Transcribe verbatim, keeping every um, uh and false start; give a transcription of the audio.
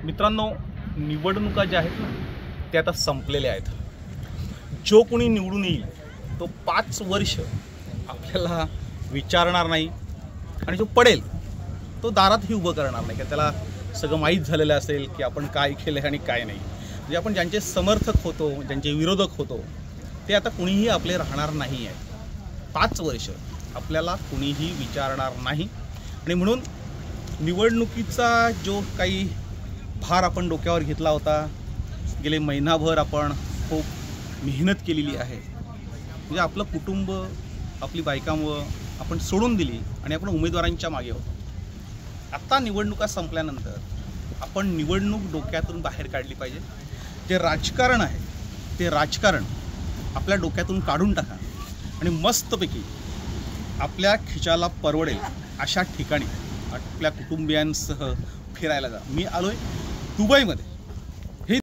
मित्रांनो, निवडणुका ज्या आहेत ना त्या आता संपलेल्या आहेत। जो कोणी निवडून येईल तो पाच वर्ष आपल्याला विचारणार नाही आणि जो पडेल तो दारातही उभं करणार नाही, की त्याला सगळं माहीत झालेलं असेल की आपण काय केलं आणि काय नाही। म्हणजे आपण ज्यांचे समर्थक होतो, ज्यांचे विरोधक होतो, ते आता कुणीही आपले राहणार नाही आहे। पाच वर्ष आपल्याला कुणीही विचारणार नाही आणि म्हणून निवडणुकीचा जो काही भार आपण डोक्यावर घेतला होता, गेले महिनाभर आपण खूप मेहनत केलेली आहे, म्हणजे आपलं कुटुंब, आपली बायकामुळं आपण सोडून दिली आणि आपण उमेदवारांच्या मागे होतो। आता निवडणुका संपल्यानंतर आपण निवडणूक डोक्यातून बाहेर काढली पाहिजे। जे राजकारण आहे ते राजकारण आपल्या डोक्यातून काढून टाका आणि मस्तपैकी आपल्या खिशाला परवडेल अशा ठिकाणी आपल्या कुटुंबियांसह फिरायला जा। मी आलोय दुबईमध्ये।